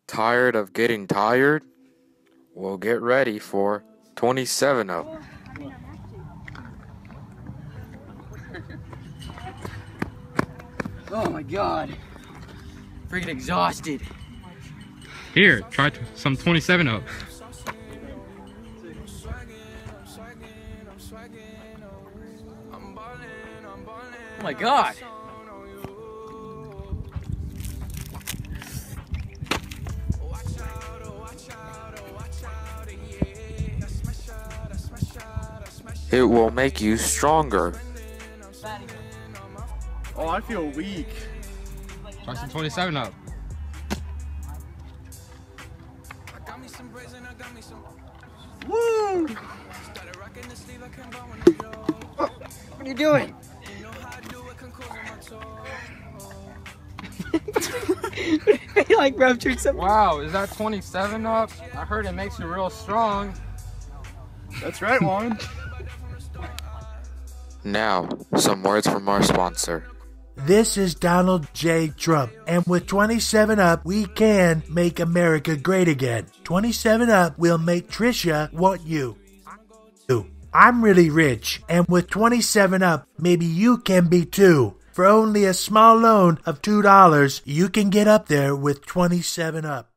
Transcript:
Tired of getting tired? Well, get ready for 27 up. Oh my god. Freaking exhausted. Here, try some 27 up. Oh my god. It will make you stronger. Oh, I feel weak. Try some 27 up. Woo! What are you doing? You like ruptured something? Wow, is that 27 up? I heard it makes you real strong. That's right, Juan. Now, some words from our sponsor. This is Donald J. Trump, and with 27 Up, we can make America great again. 27 Up will make Trisha want you. I'm really rich, and with 27 Up, maybe you can be too. For only a small loan of $2, you can get up there with 27 Up.